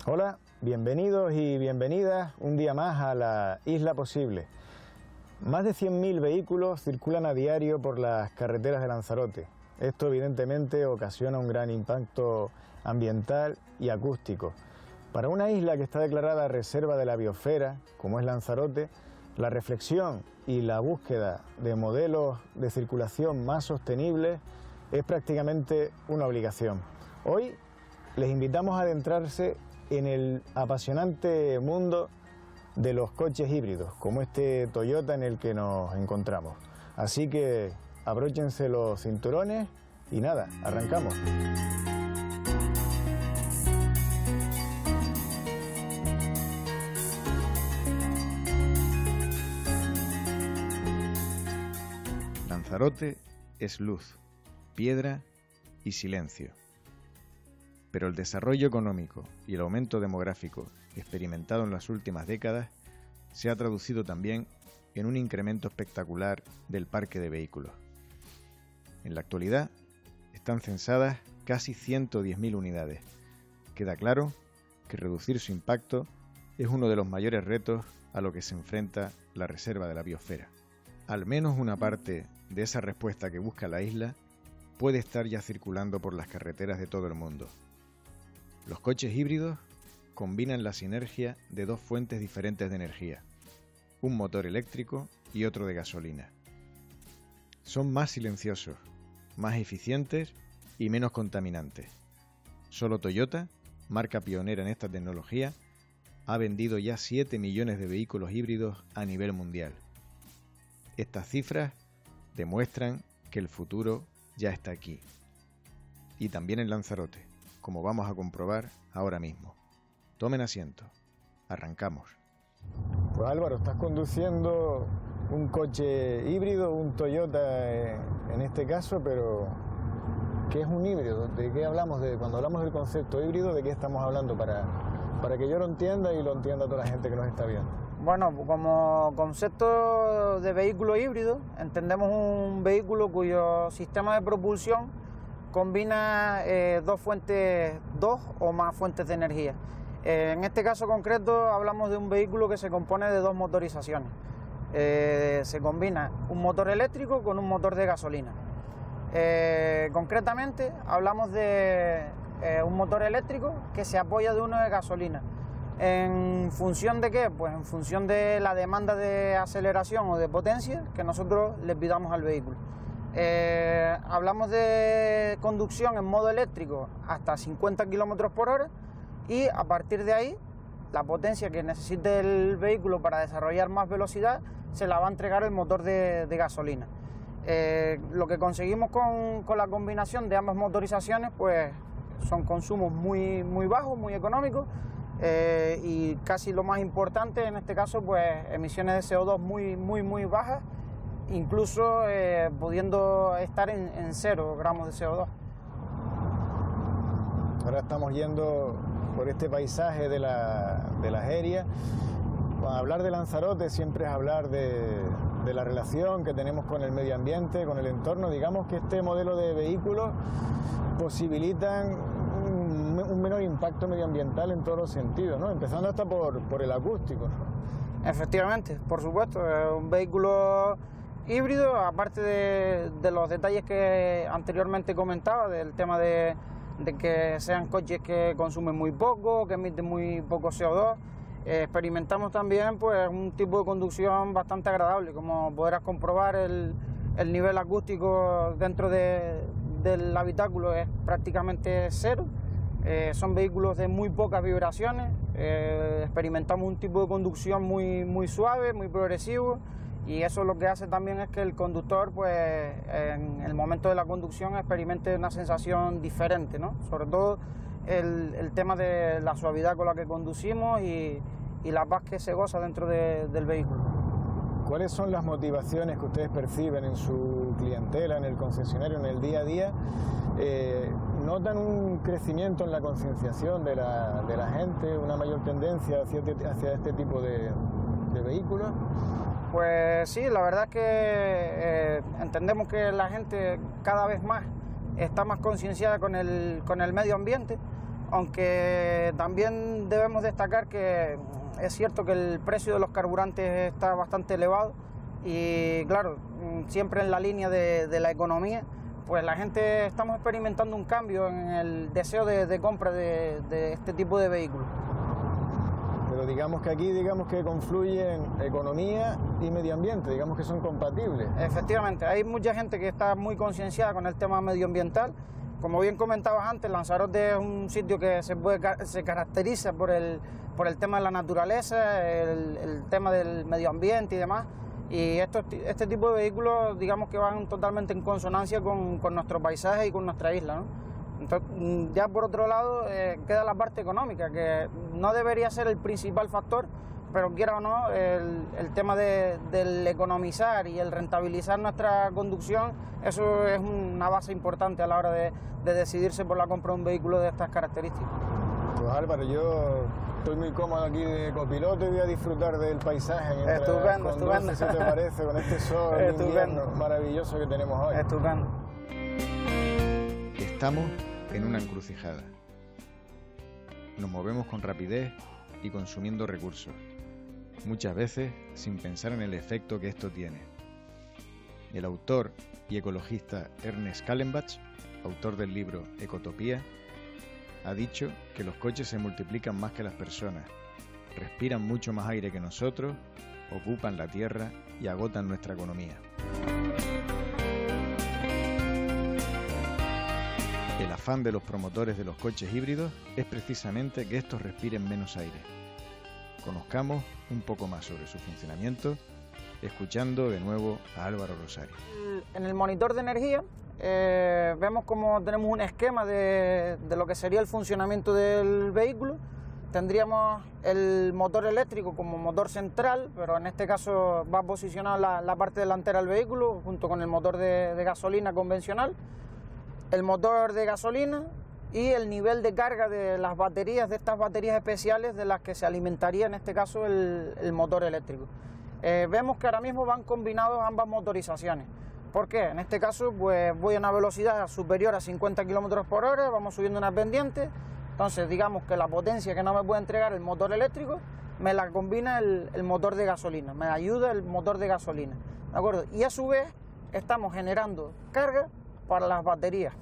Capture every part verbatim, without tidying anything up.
Hola, bienvenidos y bienvenidas un día más a la Isla Posible. Más de cien mil vehículos circulan a diario por las carreteras de Lanzarote. Esto evidentemente ocasiona un gran impacto ambiental y acústico. Para una isla que está declarada reserva de la biosfera, como es Lanzarote, la reflexión y la búsqueda de modelos de circulación más sostenibles es prácticamente una obligación. Hoy les invitamos a adentrarse en el apasionante mundo de los coches híbridos, como este Toyota en el que nos encontramos. Así que abróchense los cinturones y nada, arrancamos. Lanzarote es luz, piedra y silencio. Pero el desarrollo económico y el aumento demográfico experimentado en las últimas décadas se ha traducido también en un incremento espectacular del parque de vehículos. En la actualidad están censadas casi ciento diez mil unidades. Queda claro que reducir su impacto es uno de los mayores retos a lo que se enfrenta la reserva de la biosfera. Al menos una parte de esa respuesta que busca la isla puede estar ya circulando por las carreteras de todo el mundo. Los coches híbridos combinan la sinergia de dos fuentes diferentes de energía, un motor eléctrico y otro de gasolina. Son más silenciosos, más eficientes y menos contaminantes. Solo Toyota, marca pionera en esta tecnología, ha vendido ya siete millones de vehículos híbridos a nivel mundial. Estas cifras demuestran que el futuro ya está aquí. Y también en Lanzarote, como vamos a comprobar ahora mismo. Tomen asiento. Arrancamos. Pues Álvaro, estás conduciendo un coche híbrido, un Toyota eh, en este caso, pero ¿qué es un híbrido? ¿De qué hablamos? De, cuando hablamos del concepto híbrido, ¿de qué estamos hablando? Para, para que yo lo entienda y lo entienda toda la gente que nos está viendo. Bueno, como concepto de vehículo híbrido, entendemos un vehículo cuyo sistema de propulsión combina eh, dos fuentes, dos o más fuentes de energía. Eh, en este caso concreto hablamos de un vehículo que se compone de dos motorizaciones. Eh, se combina un motor eléctrico con un motor de gasolina. Eh, concretamente hablamos de eh, un motor eléctrico que se apoya de uno de gasolina. ¿En función de qué? Pues en función de la demanda de aceleración o de potencia que nosotros le pidamos al vehículo. Eh, hablamos de conducción en modo eléctrico hasta cincuenta kilómetros por hora y a partir de ahí la potencia que necesite el vehículo para desarrollar más velocidad se la va a entregar el motor de, de gasolina. Eh, lo que conseguimos con, con la combinación de ambas motorizaciones pues son consumos muy, muy bajos, muy económicos eh, y casi lo más importante en este caso pues emisiones de C O dos muy, muy, muy bajas, incluso eh, pudiendo estar en, en cero gramos de C O dos. Ahora estamos yendo por este paisaje de la, de la Jeria. Cuando hablar de Lanzarote siempre es hablar de, de la relación que tenemos con el medio ambiente, con el entorno. Digamos que este modelo de vehículos posibilitan un, un menor impacto medioambiental en todos los sentidos, ¿no? Empezando hasta por, por el acústico, ¿no? Efectivamente, por supuesto, es un vehículo híbrido, aparte de, de los detalles que anteriormente comentaba, del tema de, de que sean coches que consumen muy poco, que emiten muy poco C O dos, eh, experimentamos también pues un tipo de conducción bastante agradable, como podrás comprobar el, el nivel acústico dentro de, del habitáculo es prácticamente cero. Eh, son vehículos de muy pocas vibraciones, eh, experimentamos un tipo de conducción muy, muy suave, muy progresivo, y eso lo que hace también es que el conductor pues en el momento de la conducción experimente una sensación diferente, ¿no? Sobre todo el, el tema de la suavidad con la que conducimos y, y la paz que se goza dentro de, del vehículo. ¿Cuáles son las motivaciones que ustedes perciben en su clientela, en el concesionario, en el día a día? Eh, ¿Notan un crecimiento en la concienciación de la, de la gente, una mayor tendencia hacia, hacia este tipo de, de vehículos? Pues sí, la verdad es que eh, entendemos que la gente cada vez más está más concienciada con el, con el medio ambiente. aunque también debemos destacar que es cierto que el precio de los carburantes está bastante elevado y claro, siempre en la línea de, de la economía, pues la gente estamos experimentando un cambio en el deseo de, de compra de, de este tipo de vehículos. Pero digamos que aquí digamos que confluyen economía y medio ambiente, digamos que son compatibles. Efectivamente, hay mucha gente que está muy concienciada con el tema medioambiental. Como bien comentabas antes, Lanzarote es un sitio que se, puede, se caracteriza por el, por el tema de la naturaleza, el, el tema del medio ambiente y demás. Y estos, este tipo de vehículos, digamos que van totalmente en consonancia con, con nuestro paisaje y con nuestra isla, ¿no? Entonces, ya por otro lado, eh, queda la parte económica, que no debería ser el principal factor, pero quiera o no, el, el tema de, del economizar y el rentabilizar nuestra conducción, eso es una base importante a la hora de, de decidirse por la compra de un vehículo de estas características. Pues Álvaro, yo estoy muy cómodo aquí de copiloto y voy a disfrutar del paisaje. Estupendo, estupendo. Si te parece, con este sol de invierno maravilloso que tenemos hoy. Estupendo. Estamos en una encrucijada. Nos movemos con rapidez y consumiendo recursos, muchas veces sin pensar en el efecto que esto tiene. El autor y ecologista Ernest Callenbach, autor del libro Ecotopía, ha dicho que los coches se multiplican más que las personas, respiran mucho más aire que nosotros, ocupan la tierra y agotan nuestra economía. El afán de los promotores de los coches híbridos es precisamente que estos respiren menos aire. Conozcamos un poco más sobre su funcionamiento, escuchando de nuevo a Álvaro Rosario. En el monitor de energía eh, vemos como tenemos un esquema de, de lo que sería el funcionamiento del vehículo. Tendríamos el motor eléctrico como motor central, pero en este caso va posicionado la, la parte delantera del vehículo junto con el motor de, de gasolina convencional, el motor de gasolina y el nivel de carga de las baterías, de estas baterías especiales de las que se alimentaría en este caso el, el motor eléctrico. Eh, vemos que ahora mismo van combinados ambas motorizaciones. ¿Por qué? En este caso pues voy a una velocidad superior a cincuenta kilómetros por hora, vamos subiendo una pendiente, entonces digamos que la potencia que no me puede entregar el motor eléctrico me la combina el, el motor de gasolina, me ayuda el motor de gasolina, ¿de acuerdo? Y a su vez estamos generando carga para las baterías.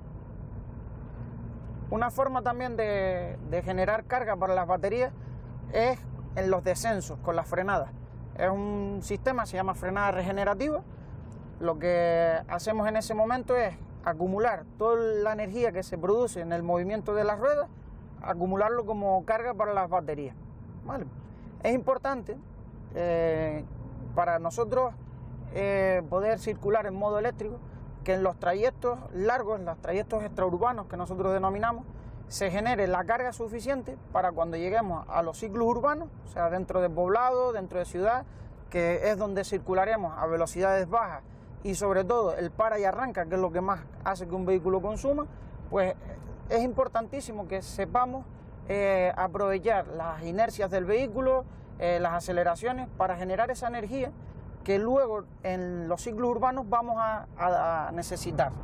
Una forma también de, de generar carga para las baterías es en los descensos, con las frenadas. Es un sistema, se llama frenada regenerativa. Lo que hacemos en ese momento es acumular toda la energía que se produce en el movimiento de las ruedas, acumularlo como carga para las baterías. ¿Vale? Es importante eh, para nosotros eh, poder circular en modo eléctrico, que en los trayectos largos, en los trayectos extraurbanos que nosotros denominamos, se genere la carga suficiente para cuando lleguemos a los ciclos urbanos, o sea, dentro de poblado, dentro de ciudad, que es donde circularemos a velocidades bajas y sobre todo el para y arranca, que es lo que más hace que un vehículo consuma, pues es importantísimo que sepamos eh, aprovechar las inercias del vehículo, eh, las aceleraciones, para generar esa energía que luego en los ciclos urbanos vamos a, a, a necesitar.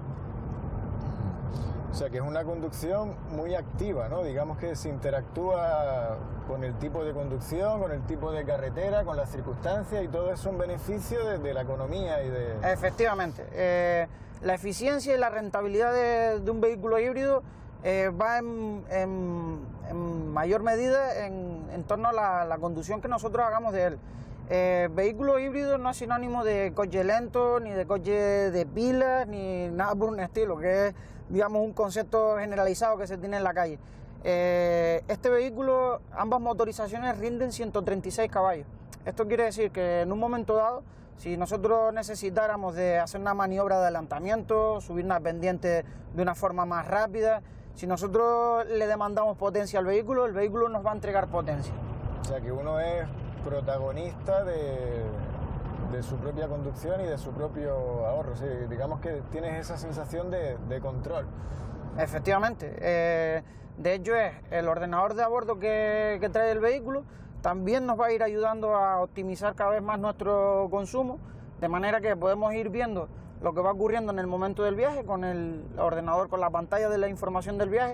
O sea que es una conducción muy activa, ¿no? Digamos que se interactúa con el tipo de conducción, con el tipo de carretera, con las circunstancias, y todo es un beneficio de, de la economía y de... Efectivamente. Eh, la eficiencia y la rentabilidad de, de un vehículo híbrido eh, va en, en, en mayor medida en, en torno a la, la conducción que nosotros hagamos de él. Eh, vehículo híbrido no es sinónimo de coche lento, ni de coche de pilas, ni nada por un estilo, que es, digamos, un concepto generalizado que se tiene en la calle. Eh, este vehículo, ambas motorizaciones rinden ciento treinta y seis caballos. Esto quiere decir que en un momento dado, si nosotros necesitáramos de hacer una maniobra de adelantamiento, subir una pendiente de una forma más rápida, si nosotros le demandamos potencia al vehículo, el vehículo nos va a entregar potencia. O sea que uno es protagonista de, de su propia conducción y de su propio ahorro. Sí, digamos que tienes esa sensación de, de control. Efectivamente. Eh, de hecho, es el ordenador de a bordo que, que trae el vehículo también nos va a ir ayudando a optimizar cada vez más nuestro consumo, de manera que podemos ir viendo lo que va ocurriendo en el momento del viaje con el ordenador, con la pantalla de la información del viaje.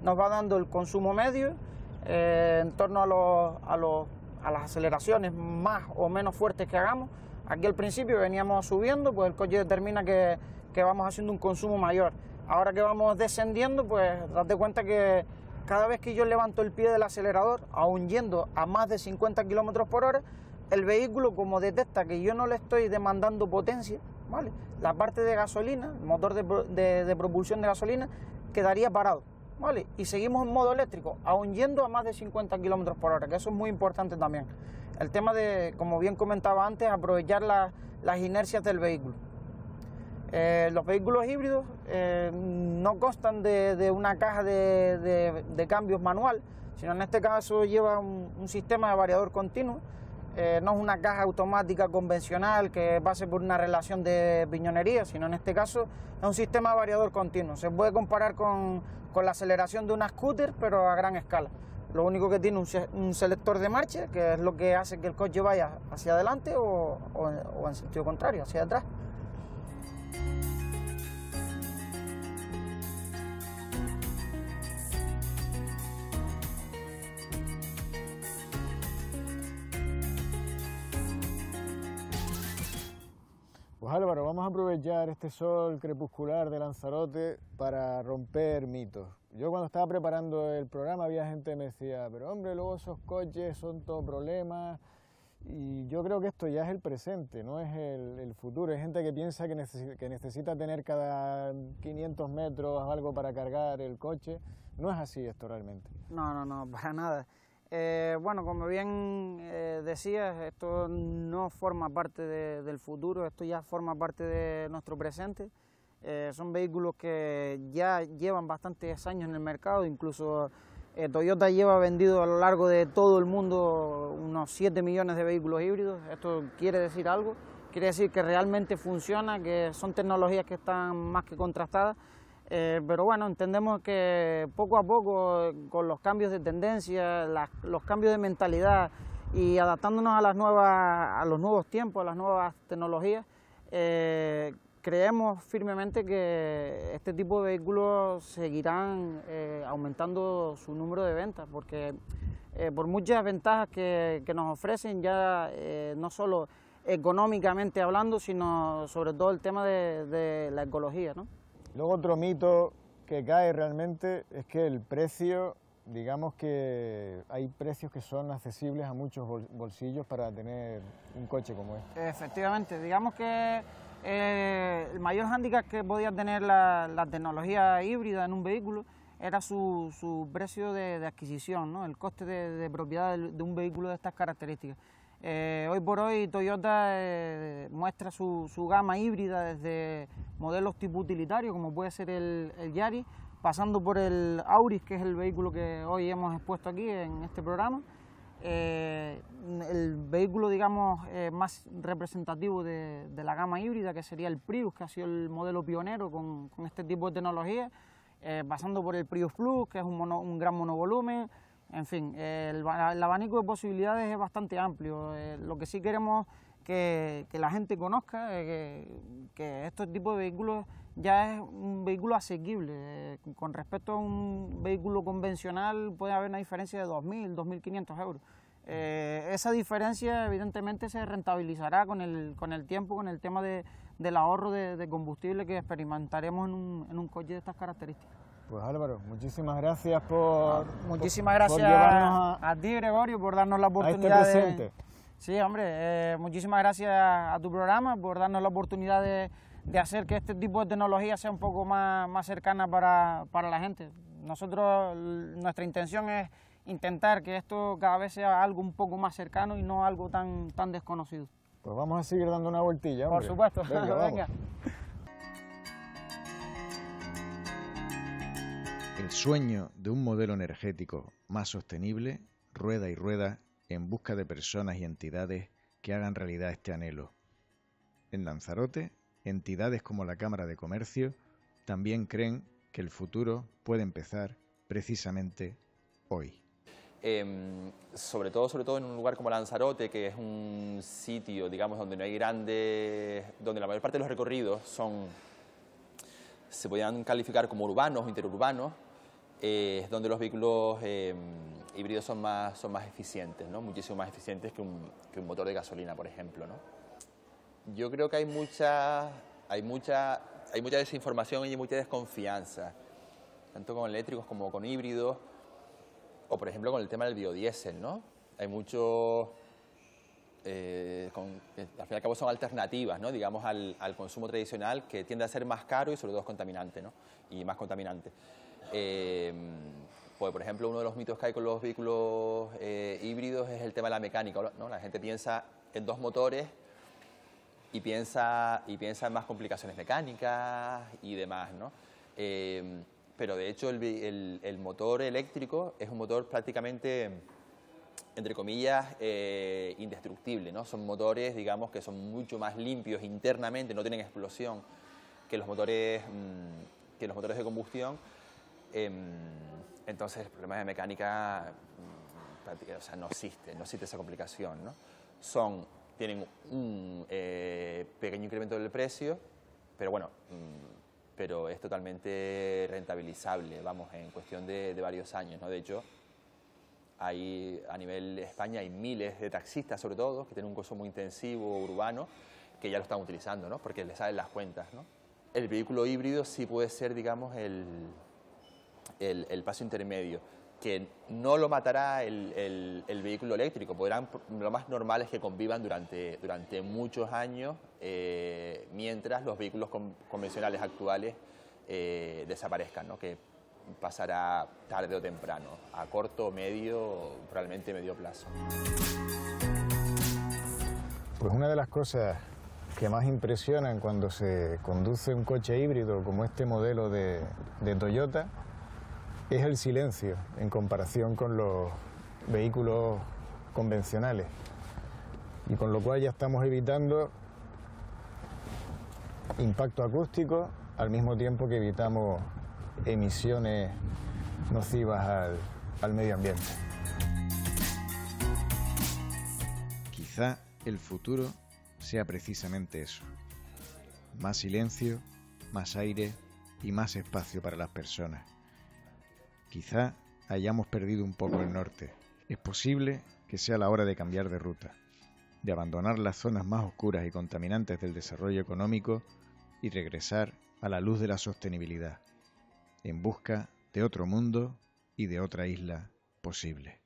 nos va dando el consumo medio eh, en torno a, los, a, los, a las aceleraciones más o menos fuertes que hagamos. Aquí al principio veníamos subiendo, pues el coche determina que, que vamos haciendo un consumo mayor. Ahora que vamos descendiendo, pues date cuenta que cada vez que yo levanto el pie del acelerador, aún yendo a más de cincuenta kilómetros por hora, el vehículo, como detecta que yo no le estoy demandando potencia, ¿vale?, la parte de gasolina, el motor de, de, de propulsión de gasolina, quedaría parado, ¿vale? Y seguimos en modo eléctrico, aún yendo a más de cincuenta kilómetros por hora, que eso es muy importante también. El tema de, como bien comentaba antes, aprovechar la, las inercias del vehículo. Eh, los vehículos híbridos eh, no constan de, de una caja de, de, de cambios manual, sino en este caso lleva un, un sistema de variador continuo. Eh, no es una caja automática convencional que pase por una relación de piñonería, sino en este caso es un sistema de variador continuo. Se puede comparar con, con la aceleración de una scooter, pero a gran escala. Lo único que tiene un, un selector de marcha, que es lo que hace que el coche vaya hacia adelante o, o, o en sentido contrario, hacia atrás. Pues Álvaro, vamos a aprovechar este sol crepuscular de Lanzarote para romper mitos. Yo cuando estaba preparando el programa había gente que me decía, pero hombre, luego esos coches son todo problemas, y yo creo que esto ya es el presente, no es el, el futuro. Hay gente que piensa que necesita, que necesita tener cada quinientos metros algo para cargar el coche. No es así esto realmente. No, no, no, para nada. Eh, bueno, como bien eh, decías, esto no forma parte de, del futuro, esto ya forma parte de nuestro presente. Eh, son vehículos que ya llevan bastantes años en el mercado, incluso eh, Toyota lleva vendido a lo largo de todo el mundo unos siete millones de vehículos híbridos. Esto quiere decir algo, quiere decir que realmente funciona, que son tecnologías que están más que contrastadas. Eh, pero bueno, entendemos que poco a poco, con los cambios de tendencia, las, los cambios de mentalidad y adaptándonos a, las nuevas, a los nuevos tiempos, a las nuevas tecnologías, eh, creemos firmemente que este tipo de vehículos seguirán eh, aumentando su número de ventas, porque eh, por muchas ventajas que, que nos ofrecen, ya eh, no solo económicamente hablando, sino sobre todo el tema de, de la ecología, ¿no? Luego otro mito que cae realmente es que el precio, digamos que hay precios que son accesibles a muchos bolsillos para tener un coche como este. Efectivamente, digamos que eh, el mayor hándicap que podía tener la, la tecnología híbrida en un vehículo era su, su precio de, de adquisición, ¿no? El coste de, de propiedad de, de un vehículo de estas características. Eh, hoy por hoy Toyota eh, muestra su, su gama híbrida desde modelos tipo utilitario, como puede ser el, el Yaris, pasando por el Auris, que es el vehículo que hoy hemos expuesto aquí en este programa. Eh, el vehículo, digamos, eh, más representativo de, de la gama híbrida, que sería el Prius, que ha sido el modelo pionero con, con este tipo de tecnología, eh, pasando por el Prius Plus, que es un, mono, un gran monovolumen. En fin, eh, el, el abanico de posibilidades es bastante amplio. Eh, lo que sí queremos que, que la gente conozca es que, que este tipo de vehículos ya es un vehículo asequible. Eh, con respecto a un vehículo convencional puede haber una diferencia de dos mil, dos mil quinientos euros. Eh, esa diferencia evidentemente se rentabilizará con el, con el tiempo, con el tema de, del ahorro de, de combustible que experimentaremos en un, en un coche de estas características. Pues Álvaro, muchísimas gracias por... Muchísimas por, gracias por a, a ti, Gregorio, por darnos la oportunidad a este presente. de... Sí, hombre, eh, muchísimas gracias a tu programa por darnos la oportunidad de, de hacer que este tipo de tecnología sea un poco más, más cercana para, para la gente. Nosotros, nuestra intención es intentar que esto cada vez sea algo un poco más cercano y no algo tan, tan desconocido. Pues vamos a seguir dando una vueltilla, hombre. Por supuesto, venga. venga. El sueño de un modelo energético más sostenible rueda y rueda en busca de personas y entidades que hagan realidad este anhelo. En Lanzarote, entidades como la Cámara de Comercio también creen que el futuro puede empezar precisamente hoy. Eh, sobre todo, sobre todo en un lugar como Lanzarote, que es un sitio, digamos, donde no hay grandes, donde la mayor parte de los recorridos son, se podrían calificar como urbanos o interurbanos. eh, es donde los vehículos eh, híbridos son más, son más eficientes, ¿no? Muchísimo más eficientes que un, que un motor de gasolina, por ejemplo, ¿no? Yo creo que hay mucha, hay mucha, hay mucha desinformación y mucha desconfianza, tanto con eléctricos como con híbridos, o por ejemplo con el tema del biodiesel, ¿no? Hay mucho, eh, con, al fin y al cabo son alternativas, ¿no? Digamos al, al consumo tradicional, que tiende a ser más caro y sobre todo es contaminante, ¿no? Y más contaminante. Eh, pues por ejemplo uno de los mitos que hay con los vehículos eh, híbridos es el tema de la mecánica, ¿no? La gente piensa en dos motores y piensa, y piensa en más complicaciones mecánicas y demás, ¿no? Eh, pero de hecho el, el, el motor eléctrico es un motor prácticamente, entre comillas, eh, indestructible, ¿no? Son motores, digamos, que son mucho más limpios internamente, no tienen explosión que los motores, mmm, que los motores de combustión. Eh, entonces el problema de mecánica, mmm, o sea, no existe, no existe esa complicación, ¿no? Son, tienen un eh, pequeño incremento del precio, pero bueno, mmm, pero es totalmente rentabilizable, vamos, en cuestión de, de varios años, ¿no? De hecho, hay, a nivel de España hay miles de taxistas, sobre todo, que tienen un consumo intensivo urbano, que ya lo están utilizando, ¿no? Porque les salen las cuentas, ¿no? El vehículo híbrido sí puede ser, digamos, el, el, el paso intermedio, que no lo matará el, el, el vehículo eléctrico. Podrán, lo más normal es que convivan durante, durante muchos años, eh, mientras los vehículos con, convencionales actuales eh, desaparezcan, ¿no? Que pasará tarde o temprano, a corto, medio, probablemente medio plazo. Pues una de las cosas que más impresionan cuando se conduce un coche híbrido como este modelo de, de Toyota es el silencio en comparación con los vehículos convencionales, y con lo cual ya estamos evitando impacto acústico al mismo tiempo que evitamos emisiones nocivas al, al medio ambiente. Quizá el futuro sea precisamente eso: más silencio, más aire y más espacio para las personas. Quizá hayamos perdido un poco el norte. Es posible que sea la hora de cambiar de ruta, de abandonar las zonas más oscuras y contaminantes del desarrollo económico y regresar a la luz de la sostenibilidad, en busca de otro mundo y de otra isla posible.